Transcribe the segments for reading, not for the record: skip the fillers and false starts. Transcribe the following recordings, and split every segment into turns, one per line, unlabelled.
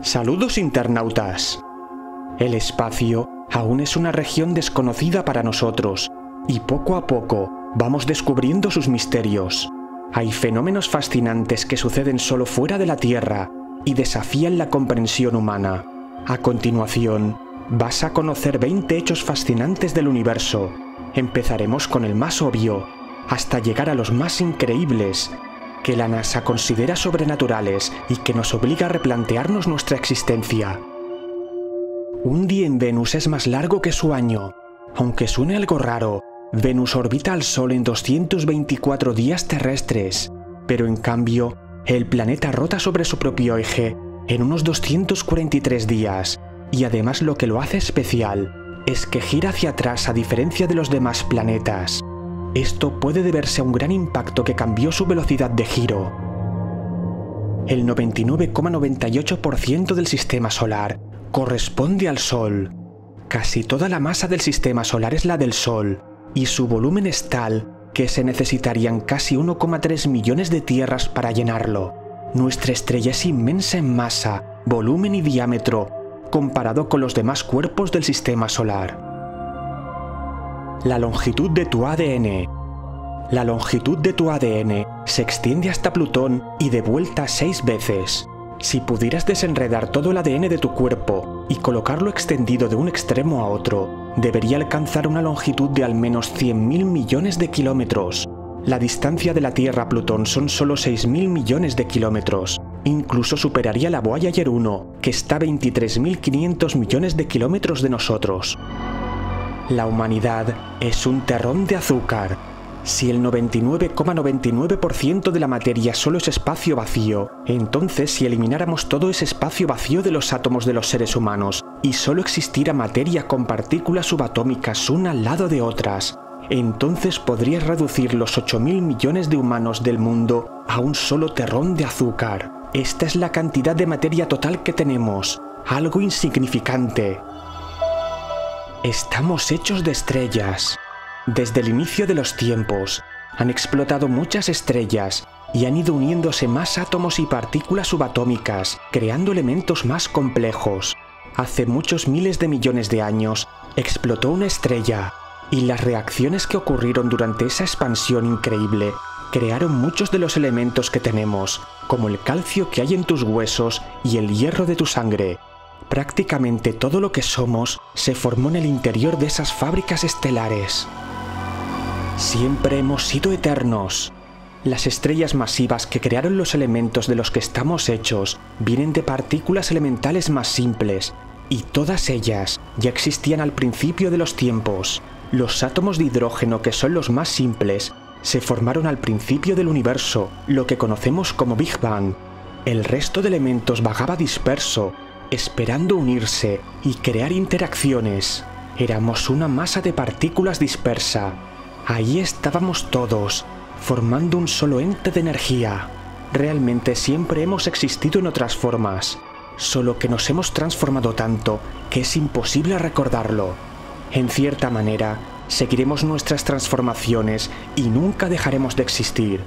Saludos internautas. El espacio aún es una región desconocida para nosotros y poco a poco vamos descubriendo sus misterios. Hay fenómenos fascinantes que suceden solo fuera de la Tierra y desafían la comprensión humana. A continuación, vas a conocer 20 hechos fascinantes del universo. Empezaremos con el más obvio, hasta llegar a los más increíbles, que la NASA considera sobrenaturales y que nos obliga a replantearnos nuestra existencia. Un día en Venus es más largo que su año. Aunque suene algo raro, Venus orbita al Sol en 224 días terrestres, pero en cambio, el planeta rota sobre su propio eje en unos 243 días, y además lo que lo hace especial es que gira hacia atrás a diferencia de los demás planetas. Esto puede deberse a un gran impacto que cambió su velocidad de giro. El 99,98% del sistema solar corresponde al Sol. Casi toda la masa del sistema solar es la del Sol, y su volumen es tal que se necesitarían casi 1,3 millones de tierras para llenarlo. Nuestra estrella es inmensa en masa, volumen y diámetro, comparado con los demás cuerpos del sistema solar. La longitud de tu ADN. La longitud de tu ADN se extiende hasta Plutón y de vuelta 6 veces. Si pudieras desenredar todo el ADN de tu cuerpo y colocarlo extendido de un extremo a otro, debería alcanzar una longitud de al menos 100.000 millones de kilómetros. La distancia de la Tierra a Plutón son solo 6.000 millones de kilómetros. Incluso superaría la Voyager 1, que está a 23.500 millones de kilómetros de nosotros. La humanidad es un terrón de azúcar. Si el 99,99% de la materia solo es espacio vacío, entonces si elimináramos todo ese espacio vacío de los átomos de los seres humanos y solo existiera materia con partículas subatómicas una al lado de otras, entonces podrías reducir los 8.000 millones de humanos del mundo a un solo terrón de azúcar. Esta es la cantidad de materia total que tenemos, algo insignificante. Estamos hechos de estrellas. Desde el inicio de los tiempos, han explotado muchas estrellas y han ido uniéndose más átomos y partículas subatómicas, creando elementos más complejos. Hace muchos miles de millones de años, explotó una estrella, y las reacciones que ocurrieron durante esa expansión increíble crearon muchos de los elementos que tenemos, como el calcio que hay en tus huesos y el hierro de tu sangre. Prácticamente todo lo que somos se formó en el interior de esas fábricas estelares. Siempre hemos sido eternos. Las estrellas masivas que crearon los elementos de los que estamos hechos vienen de partículas elementales más simples, y todas ellas ya existían al principio de los tiempos. Los átomos de hidrógeno, que son los más simples, se formaron al principio del universo, lo que conocemos como Big Bang. El resto de elementos vagaba disperso, esperando unirse y crear interacciones. Éramos una masa de partículas dispersa. Ahí estábamos todos, formando un solo ente de energía. Realmente siempre hemos existido en otras formas, solo que nos hemos transformado tanto que es imposible recordarlo. En cierta manera, seguiremos nuestras transformaciones y nunca dejaremos de existir.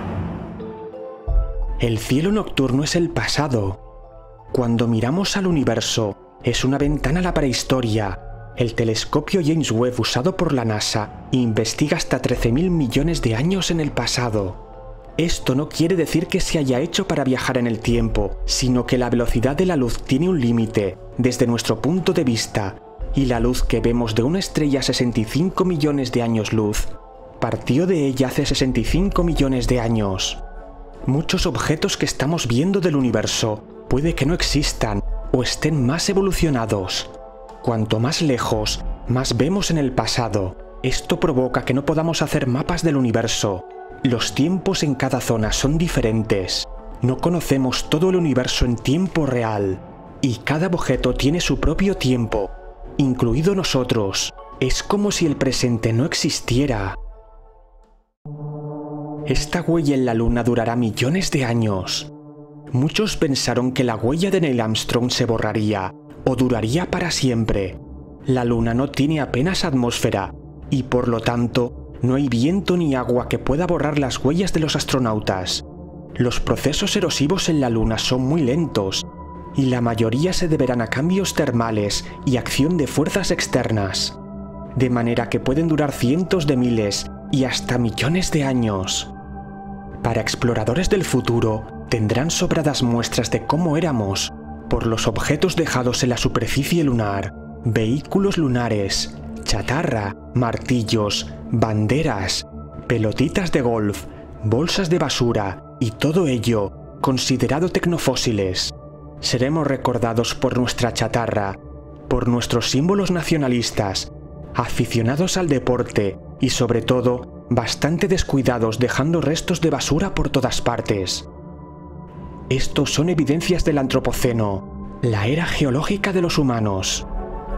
El cielo nocturno es el pasado. Cuando miramos al universo, es una ventana a la prehistoria. El telescopio James Webb usado por la NASA investiga hasta 13.000 millones de años en el pasado. Esto no quiere decir que se haya hecho para viajar en el tiempo, sino que la velocidad de la luz tiene un límite, desde nuestro punto de vista, y la luz que vemos de una estrella a 65 millones de años luz, partió de ella hace 65 millones de años. Muchos objetos que estamos viendo del universo puede que no existan o estén más evolucionados. Cuanto más lejos, más vemos en el pasado. Esto provoca que no podamos hacer mapas del universo. Los tiempos en cada zona son diferentes. No conocemos todo el universo en tiempo real. Y cada objeto tiene su propio tiempo, incluido nosotros. Es como si el presente no existiera. Esta huella en la Luna durará millones de años. Muchos pensaron que la huella de Neil Armstrong se borraría o duraría para siempre. La Luna no tiene apenas atmósfera y por lo tanto no hay viento ni agua que pueda borrar las huellas de los astronautas. Los procesos erosivos en la Luna son muy lentos y la mayoría se deberán a cambios termales y acción de fuerzas externas, de manera que pueden durar cientos de miles y hasta millones de años. Para exploradores del futuro, tendrán sobradas muestras de cómo éramos, por los objetos dejados en la superficie lunar, vehículos lunares, chatarra, martillos, banderas, pelotitas de golf, bolsas de basura y todo ello considerado tecnofósiles. Seremos recordados por nuestra chatarra, por nuestros símbolos nacionalistas, aficionados al deporte y sobre todo bastante descuidados dejando restos de basura por todas partes. Estos son evidencias del Antropoceno, la era geológica de los humanos.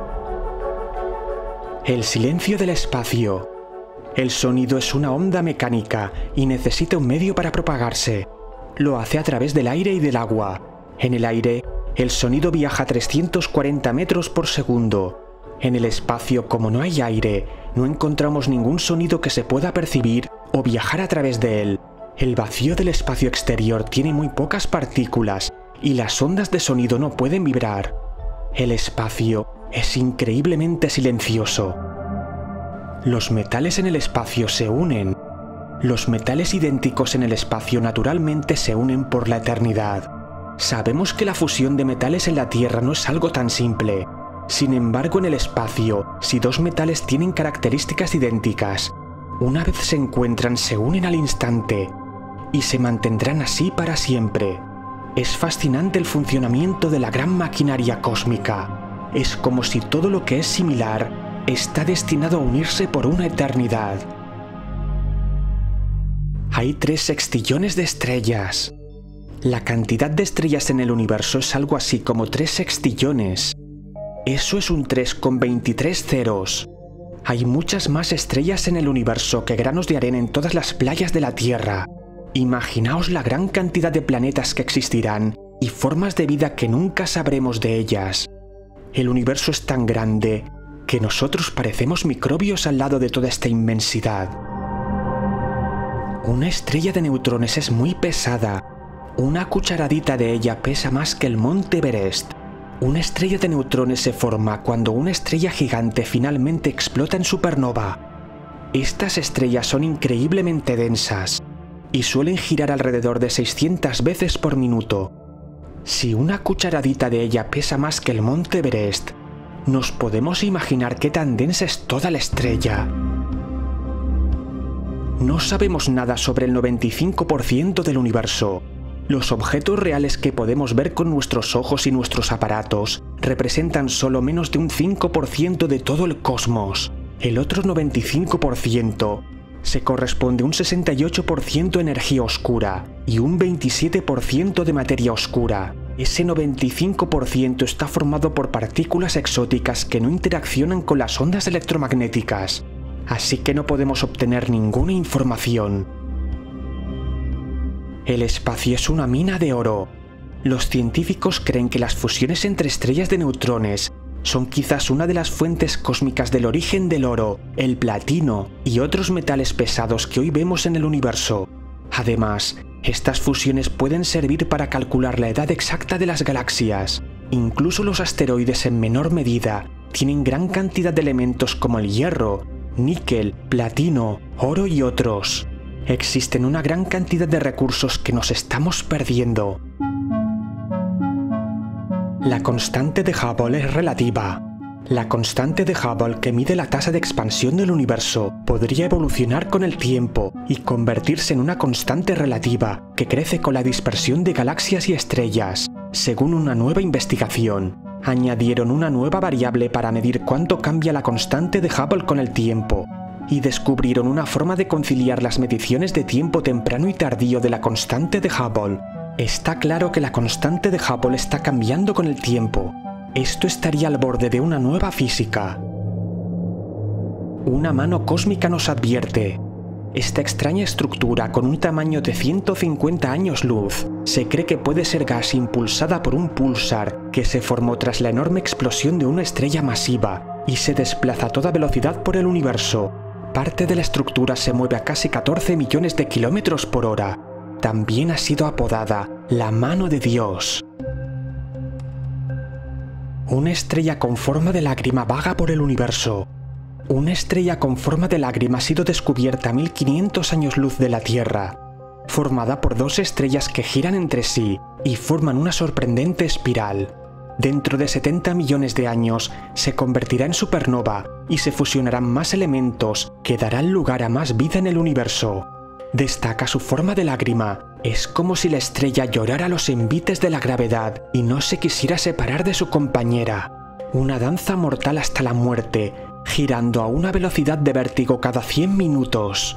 El silencio del espacio. El sonido es una onda mecánica y necesita un medio para propagarse. Lo hace a través del aire y del agua. En el aire, el sonido viaja a 340 metros por segundo. En el espacio, como no hay aire, no encontramos ningún sonido que se pueda percibir o viajar a través de él. El vacío del espacio exterior tiene muy pocas partículas y las ondas de sonido no pueden vibrar. El espacio es increíblemente silencioso. Los metales en el espacio se unen. Los metales idénticos en el espacio naturalmente se unen por la eternidad. Sabemos que la fusión de metales en la Tierra no es algo tan simple. Sin embargo, en el espacio, si dos metales tienen características idénticas, una vez se encuentran se unen al instante y se mantendrán así para siempre. Es fascinante el funcionamiento de la gran maquinaria cósmica. Es como si todo lo que es similar está destinado a unirse por una eternidad. Hay 3 sextillones de estrellas. La cantidad de estrellas en el universo es algo así como 3 sextillones. Eso es un 3 con 23 ceros. Hay muchas más estrellas en el universo que granos de arena en todas las playas de la Tierra. Imaginaos la gran cantidad de planetas que existirán y formas de vida que nunca sabremos de ellas. El universo es tan grande que nosotros parecemos microbios al lado de toda esta inmensidad. Una estrella de neutrones es muy pesada. Una cucharadita de ella pesa más que el monte Everest. Una estrella de neutrones se forma cuando una estrella gigante finalmente explota en supernova. Estas estrellas son increíblemente densas y suelen girar alrededor de 600 veces por minuto. Si una cucharadita de ella pesa más que el monte Everest, nos podemos imaginar qué tan densa es toda la estrella. No sabemos nada sobre el 95% del universo. Los objetos reales que podemos ver con nuestros ojos y nuestros aparatos representan solo menos de un 5% de todo el cosmos. El otro 95% se corresponde a un 68% energía oscura y un 27% de materia oscura. Ese 95% está formado por partículas exóticas que no interaccionan con las ondas electromagnéticas, así que no podemos obtener ninguna información. El espacio es una mina de oro. Los científicos creen que las fusiones entre estrellas de neutrones son quizás una de las fuentes cósmicas del origen del oro, el platino y otros metales pesados que hoy vemos en el universo. Además, estas fusiones pueden servir para calcular la edad exacta de las galaxias. Incluso los asteroides en menor medida tienen gran cantidad de elementos como el hierro, níquel, platino, oro y otros. Existen una gran cantidad de recursos que nos estamos perdiendo. La constante de Hubble es relativa. La constante de Hubble, que mide la tasa de expansión del universo, podría evolucionar con el tiempo y convertirse en una constante relativa que crece con la dispersión de galaxias y estrellas. Según una nueva investigación, añadieron una nueva variable para medir cuánto cambia la constante de Hubble con el tiempo, y descubrieron una forma de conciliar las mediciones de tiempo temprano y tardío de la constante de Hubble. Está claro que la constante de Hubble está cambiando con el tiempo. Esto estaría al borde de una nueva física. Una mano cósmica nos advierte. Esta extraña estructura con un tamaño de 150 años luz se cree que puede ser gas impulsada por un púlsar que se formó tras la enorme explosión de una estrella masiva y se desplaza a toda velocidad por el universo. Parte de la estructura se mueve a casi 14 millones de kilómetros por hora. También ha sido apodada la mano de Dios. Una estrella con forma de lágrima vaga por el universo. Una estrella con forma de lágrima ha sido descubierta a 1500 años luz de la Tierra, formada por dos estrellas que giran entre sí y forman una sorprendente espiral. Dentro de 70 millones de años se convertirá en supernova y se fusionarán más elementos que darán lugar a más vida en el universo. Destaca su forma de lágrima. Es como si la estrella llorara los envites de la gravedad y no se quisiera separar de su compañera. Una danza mortal hasta la muerte, girando a una velocidad de vértigo cada 100 minutos.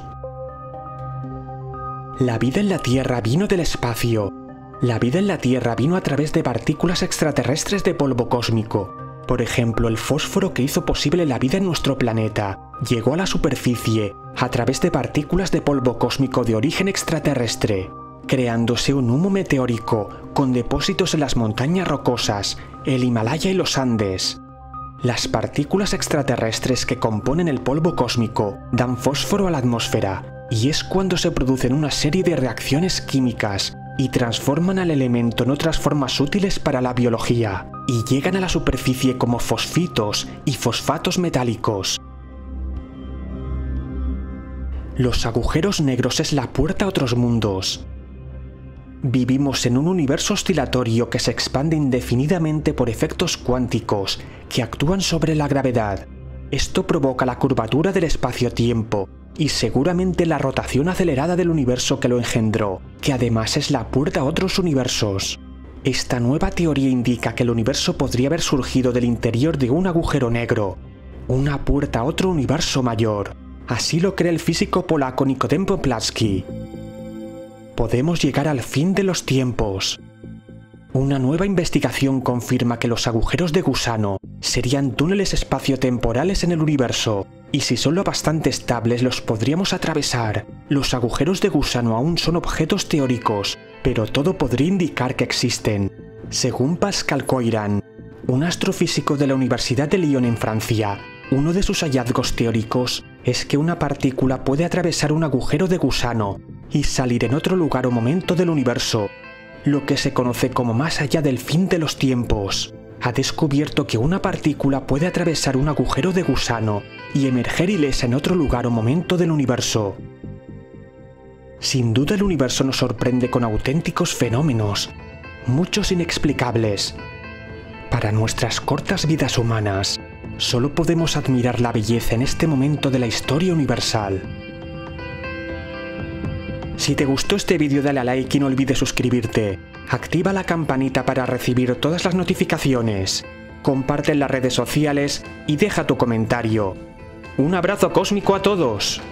La vida en la Tierra vino del espacio. La vida en la Tierra vino a través de partículas extraterrestres de polvo cósmico. Por ejemplo, el fósforo que hizo posible la vida en nuestro planeta llegó a la superficie a través de partículas de polvo cósmico de origen extraterrestre, creándose un humo meteórico con depósitos en las montañas rocosas, el Himalaya y los Andes. Las partículas extraterrestres que componen el polvo cósmico dan fósforo a la atmósfera, y es cuando se producen una serie de reacciones químicas y transforman al elemento en otras formas útiles para la biología, y llegan a la superficie como fosfitos y fosfatos metálicos. Los agujeros negros es la puerta a otros mundos. Vivimos en un universo oscilatorio que se expande indefinidamente por efectos cuánticos que actúan sobre la gravedad. Esto provoca la curvatura del espacio-tiempo y seguramente la rotación acelerada del universo que lo engendró, que además es la puerta a otros universos. Esta nueva teoría indica que el universo podría haber surgido del interior de un agujero negro, una puerta a otro universo mayor. Así lo cree el físico polaco Nikodem Poplaski. Podemos llegar al fin de los tiempos. Una nueva investigación confirma que los agujeros de gusano serían túneles espaciotemporales en el universo, y si son lo bastante estables los podríamos atravesar. Los agujeros de gusano aún son objetos teóricos, pero todo podría indicar que existen. Según Pascal Coiran, un astrofísico de la Universidad de Lyon en Francia, uno de sus hallazgos teóricos es que una partícula puede atravesar un agujero de gusano y salir en otro lugar o momento del universo, lo que se conoce como más allá del fin de los tiempos. Ha descubierto que una partícula puede atravesar un agujero de gusano y emerger ilesa en otro lugar o momento del universo. Sin duda el universo nos sorprende con auténticos fenómenos, muchos inexplicables. Para nuestras cortas vidas humanas, solo podemos admirar la belleza en este momento de la historia universal. Si te gustó este vídeo dale a like y no olvides suscribirte. Activa la campanita para recibir todas las notificaciones. Comparte en las redes sociales y deja tu comentario. Un abrazo cósmico a todos.